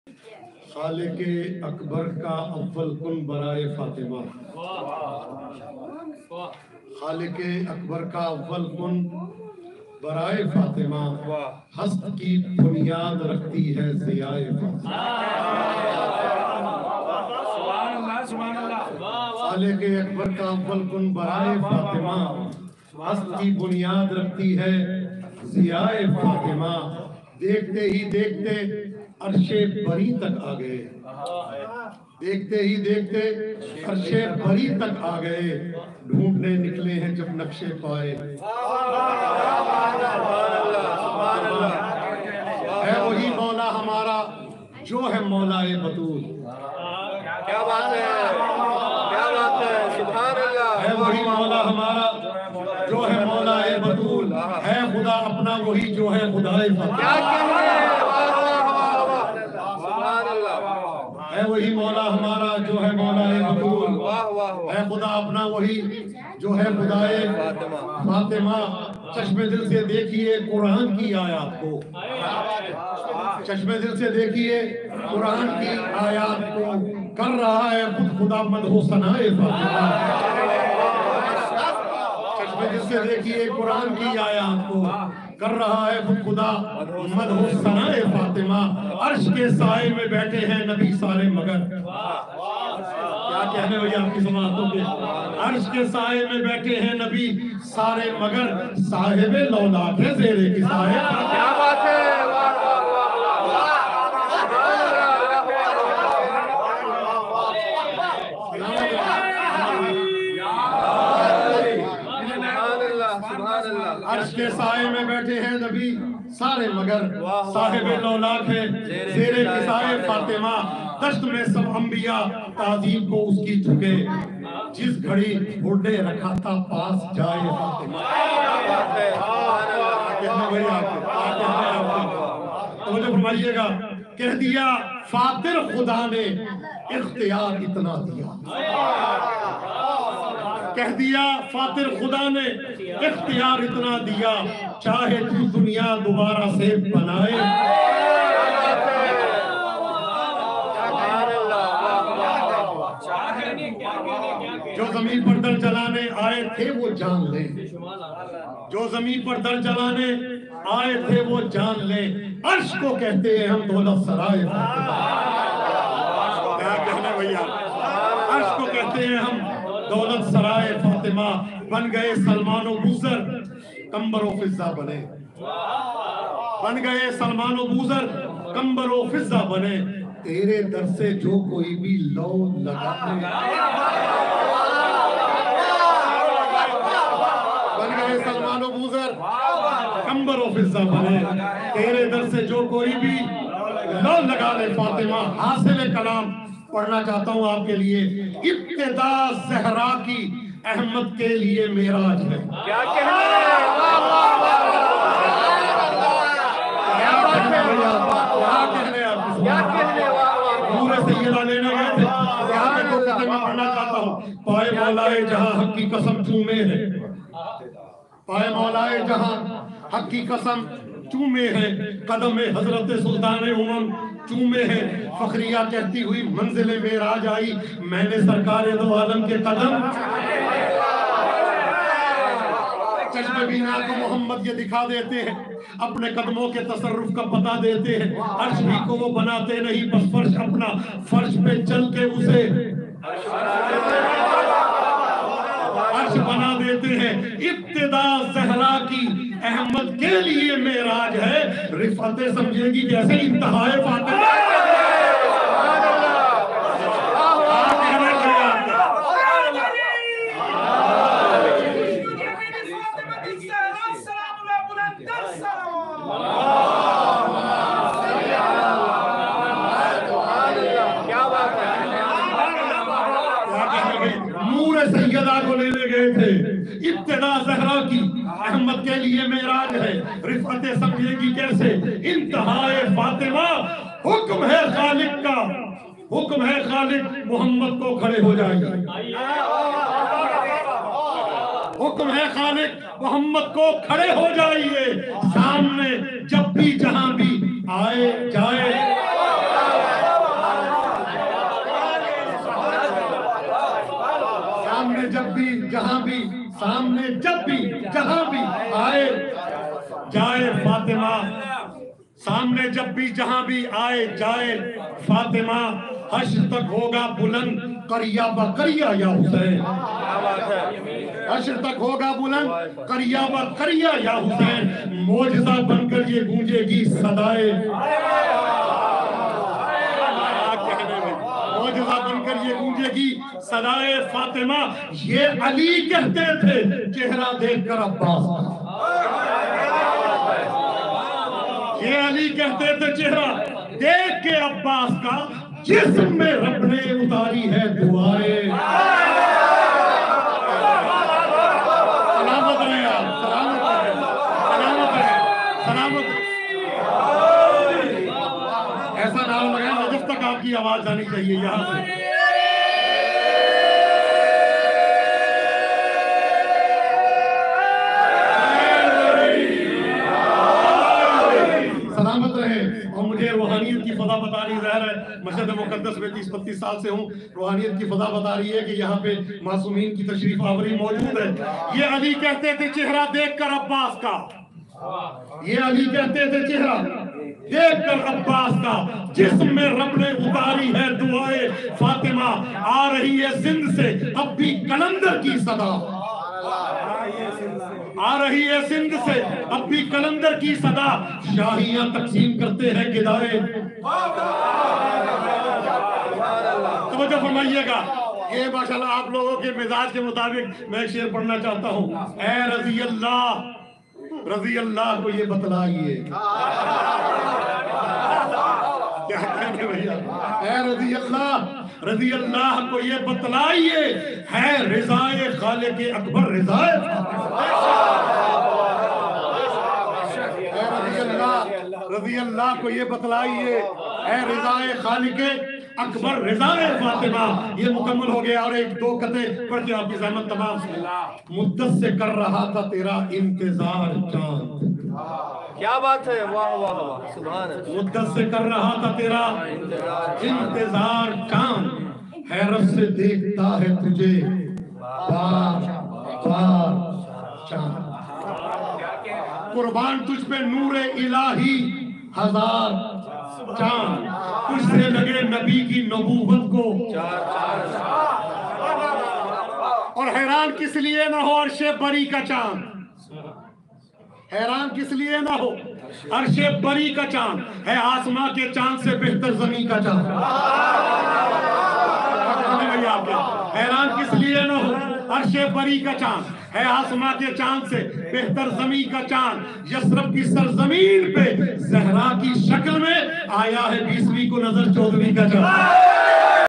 خالق اکبر کا اول کن برائے فاطمہ، خالق اکبر کا اول کن برائے فاطمہ، ہست کی بنیاد رکھتی ہے ضیائے فاطمہ۔ خالق اکبر کا اول کن برائے فاطمہ، ہست کی بنیاد رکھتی ہے ضیائے فاطمہ۔ دیکھتے ہی دیکھتے عرش بری تک آ گئے، دیکھتے ہی دیکھتے عرش بری تک آ گئے، ڈھونڈنے نکلے ہیں جب نقشے پائے۔ ہے وہی مولا ہمارا جو ہے مولائے بطول، کیا بات ہے، کیا بات ہے، سبحان اللہ۔ ہے وہی مولا ہمارا جو ہے مولائے بطول، ہے خدا اپنا وہی جو ہے خدائے کیا فاطمہ۔ کہنے، واہ واہ واہ واہ، سبحان اللہ۔ ہے وہی مولا ہمارا جو ہے مولائے بطول، واہ واہ واہ، ہے خدا اپنا وہی جو ہے خدائے فاطمہ۔ چشم دل سے دیکھیے قرآن کی آیات کو، چشم دل سے دیکھیے قرآن کی آیات کو، کر رہا ہے خود خدا مدح و ثنائے فاطمہ۔ چشم دل سے دیکھیے قرآن کی آیات کو، کر رہا ہے خود خدا مدح و ثنائے فاطمہ۔ عرش کے سائے میں بیٹھے ہیں نبی سارے مگر، کیا کہنے ہوئی آپ کی سماعتوں کے، عرش کے سائے میں بیٹھے ہیں نبی سارے مگر، صاحب لولاک ہے زیر کی سائے۔ کیا بات ہے، واہ واہ واہ واہ، سبحان اللہ، سبحان اللہ۔ عرش کے سائے میں بیٹھے ہیں نبی سارے مگر، صاحب لولاک ہے زیر کی سائے فاطمہ۔ دشت میں سب انبیاء تعظیم کو اس کی جھکے، جس گھڑی اڑے رکھا تھا پاس جائے فاطمہ۔ کہنے بھئی آپ کے، کہنے آپ کے، توجہ فرمائیے گا، کہہ دیا فاطر خدا نے اختیار اتنا دیا، کہہ دیا فاطر خدا نے اختیار اتنا دیا، چاہے تو دنیا دوبارہ سے بنائے۔ جو زمین پر در چلانے آئے تھے وہ جان لیں، جو زمین پر در چلانے آئے تھے وہ جان لیں، عرش کو کہتے ہیں ہم دولت سرائے فاطمہ۔ کیا کہنے بھیا، عرش کو کہتے ہیں ہم دولت سرائے فاطمہ۔ بن گئے سلمان و بوذر کمبر و فضہ بنے، بن گئے سلمان و بوذر کمبر و فضہ بنے، تیرے در سے جو کوئی بھی لو لگانے۔ بن گئے سلمان و بوذر کمبر و فضہ بنے، تیرے در سے جو کوئی بھی لو لگا لے فاطمہ۔ حاصل کلام پڑھنا چاہتا ہوں آپ کے لیے، ابتدا زہرا کی احمد کے لیے معراج ہے۔ کیا کہنے، واہ واہ واہ، کیا بات ہے، کیا کہنے آپ کی، کیا کہنے، واہ واہ، پورے سیدہ لینے گئے تھے، یہاں میں دو قطعے میں پڑھنا چاہتا ہوں۔ پائے مولائے جہاں حق کی قسم چومے ہے، پائے مولائے جہاں حق کی قسم چومے ہے، قدم حضرت سلطان امم چومے ہے، فخریہ کہتی ہوئی منزل معراج آئی، میں نے سرکار دو عالم کے قدم۔ چشم بینا کو محمد یہ دکھا دیتے ہیں، اپنے قدموں کے تصرف کا پتہ دیتے ہیں، عرش بھی کو وہ بناتے نہیں، بس فرش اپنا فرش پہ چل کے اسے عرش بنا دیتے ہیں۔ ابتدا زہرا کی احمد کے لیے معراج ہے، رفعتیں سمجھے گی جیسے انتہائے فاطمہ۔ نور سیدہ کو لینے گئے تھے، ابتدا زہرا کی احمد کے لیے معراج ہے، رفعتیں سمجھے گی کیسے انتہائے فاطمہ۔ حکم ہے خالق کا، حکم ہے خالق محمد کو کھڑے ہو جائیے، حکم ہے خالق محمد کو کھڑے ہو جائیے، سامنے جب بھی جہاں بھی آئے جائے۔ جب بھی جہاں بھی سامنے جب بھی جہاں بھی آئے جائے فاطمہ سامنے جب بھی جہاں بھی آئے جائے فاطمہ حشر تک ہوگا بلند کریا بکریا یا حسین حشر تک ہوگا بلند کریا بکریا یا حسین معجزہ بن کر یہ گونجے گی صدائے معجزہ بن کر یہ گونجے گی صدائے فاطمہ یہ علی کہتے تھے چہرہ دیکھ کر عباس کا یہ علی کہتے تھے چہرہ دیکھ کے عباس کا جسم میں رب نے اتاری ہے دعائیں سلامت رہے آپ سلامت رہے ایسا نام لگائیں نجف تک آپ کی آواز جانی چاہیے یہاں سے سلامت رہے اور مجھے روحانیت کی فضا بتا رہی ظاہر ہے مسجد مقدس میں 30-32 سال سے ہوں روحانیت کی فضا بتا رہی ہے کہ یہاں پہ معصومین کی تشریف آوری موجود ہے یہ علی کہتے تھے چہرہ دیکھ کر عباس کا یہ علی کہتے تھے چہرہ دیکھ کر عباس کا جسم میں رب نے اتاری ہے دعائیں فاطمہ آ رہی ہے سندھ سے اب بھی کلندر کی صدا آ رہی ہے سندھ سے اب بھی کلندر کی صدا شاہیاں تقسیم کرتے ہیں گدائے توجہ فرمائیے گا یہ ماشاءاللہ آپ لوگوں کے مزاج کے مطابق میں شعر پڑھنا چاہتا ہوں اے رضی اللہ کو یہ بتلائیے کیا کہنے بھیا اے رضی اللہ کو یہ بتلائیے ہے رضائے خالق اکبر رضائے رضی اللہ کو یہ بتلائیے اے رضائے خالق اکبر رضائے فاطمہ یہ مکمل ہو گیا اور ایک دو قطعے پڑھ کے آپ کی زحمت تمام مدت سے کر رہا تھا تیرا انتظار چاند کیا بات ہے واہ واہ واہ سبحان اللہ مدت سے کر رہا تھا تیرا انتظار چاند حیرت سے دیکھتا ہے تجھے بار بار چاند قربان تجھ پہ نور الہی ہزار چاند تجھ سے لگے نبی کی نبوت کو اور حیران کس لیے نہ ہو عرش بری کا چاند حیران کس لیے نہ ہو عرش بری کا چاند ہے آسماں کے چاند سے بہتر زمین کا چاند حیران کس لیے نہ ہو عرش بری کا چاند ہے آسماں کے چاند سے بہتر زمین کا چاند یثرب کی سرزمین پہ زہرا کی شکل میں آیا ہے 20ویں کو نظر 14ویں کا چاند